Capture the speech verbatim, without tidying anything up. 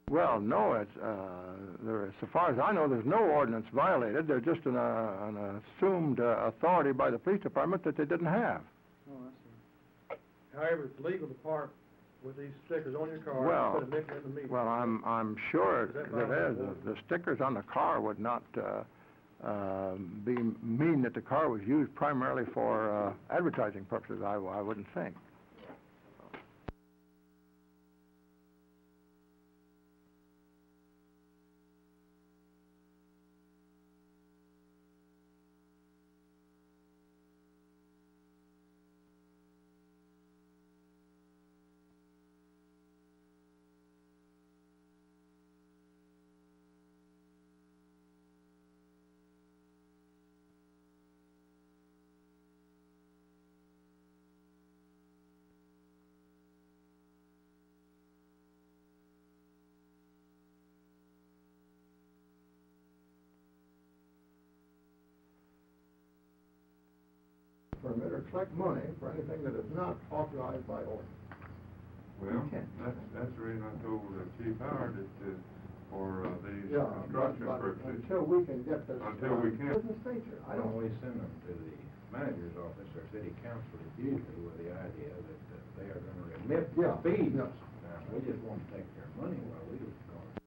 Well, no, it's, uh, there, so far as I know, there's no ordinance violated. They're just an, uh, an assumed uh, authority by the police department that they didn't have. Oh, I see. However, it's legal to park with these stickers on your car Well, and put a nickel in the meter. Well, I'm, I'm sure Is that that is. The, the stickers on the car would not uh, uh, be mean that the car was used primarily for uh, advertising purposes, I, I wouldn't think. Permit or collect money for anything that is not authorized by ordinance. Well, that's, that's the reason I told uh, Chief Howard that uh, for uh, these Yeah, construction but, but purposes. until we can get this Until we can. business nature, I I don't. don't we send them to the manager's office or city council usually with the idea that, that they are going to remit Yeah, fees. yes. Now, we just want to take their money while we